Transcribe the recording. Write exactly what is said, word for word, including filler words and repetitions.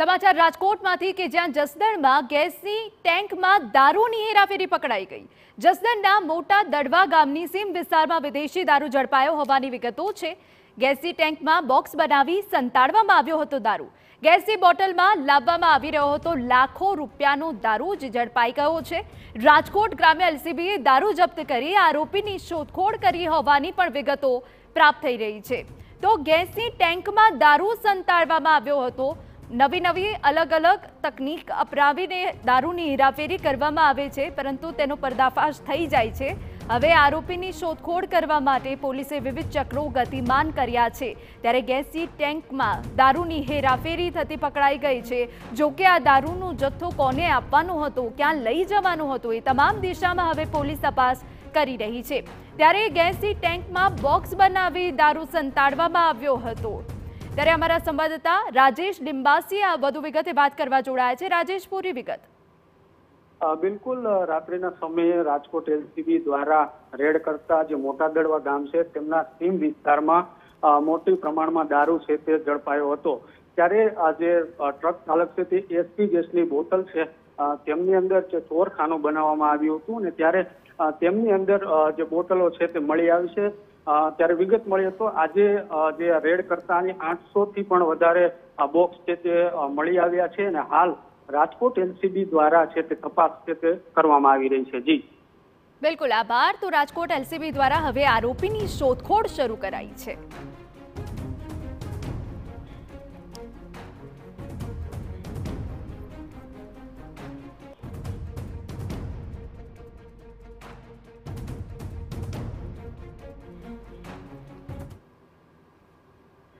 સમાચાર રાજકોટમાંથી કે જ્યાં જસદણમાં ગેસની ટેન્કમાં દારૂની હેરાફેરી પકડાઈ ગઈ। જસદણના મોટા દડવા ગામની સીમ વિસ્તારમાં વિદેશી દારૂ ઝડપાયો હોવાની વિગતો છે। ગેસની ટેન્કમાં બોક્સ બનાવી સંતાડવામાં આવ્યો હતો દારૂ। ગેસની બોટલમાં લાવવામાં આવી રહ્યો હતો લાખો રૂપિયાનો દારૂ જ ઝડપાઈ ગયો છે। રાજકોટ ગ્રામ્ય એલસીબીએ દારૂ જપ્ત કરી આરોપીની શોધખોળ કરી હોવાની પણ વિગતો પ્રાપ્ત થઈ રહી છે। તો ગેસની ટેન્કમાં દારૂ સંતાડવામાં આવ્યો હતો। નવી નવી અલગ અલગ તકનીક અપનાવીને દારૂની હેરાફેરી કરવામાં આવે છે, પરંતુ તેનો પર્દાફાશ થઈ જાય છે। હવે આરોપીની શોધખોળ કરવા માટે પોલીસે વિવિધ ચક્રો ગતિમાન કર્યા છે। ત્યારે ગેસની ટેન્કમાં દારૂની હેરાફેરી થતી પકડાઈ ગઈ છે। જો કે આ દારૂનો જથ્થો કોને આપવાનો હતો, ક્યાં લઈ જવાનો હતો, એ તમામ દિશામાં હવે પોલીસ તપાસ કરી રહી છે। ત્યારે ગેસની ટેન્કમાં બોક્સ બનાવી દારૂ સંતાડવામાં આવ્યો હતો। ત્યારે અમારા સંવાદદાતા રાજેશ લિંબાસી આ વધુ વિગતે વાત કરવા જોડાયા છે। રાજેશ, પૂરી વિગત। બિલકુલ, રાત્રિના સમયે રાજકોટ એલસીબી દ્વારા રેડ કરતા જે મોટા દડવા ગામ છે તેમના સીમ વિસ્તારમાં મોટી પ્રમાણમાં દારૂ છે તે ઝડપાયો હતો। ત્યારે આ જે ટ્રક ચાલક છે તે એસપી ગેસની બોટલ છે તેમની અંદર જે ચોરખાનું બનાવવામાં આવ્યું હતું અને ત્યારે તેમની અંદર જે બોટલો છે તે મળી આવી છે। ત્યારે વિગત મળી તો આજે જે રેડ કરતાની આઠસો થી પણ વધારે બોક્સ છે તે મળી આવ્યા છે અને હાલ રાજકોટ એલસીબી દ્વારા છે તે તપાસ છે તે કરવામાં આવી રહી છે। જી બિલકુલ, આભાર। તો રાજકોટ એલસીબી દ્વારા હવે આરોપીની શોધખોળ શરૂ કરાઈ છે।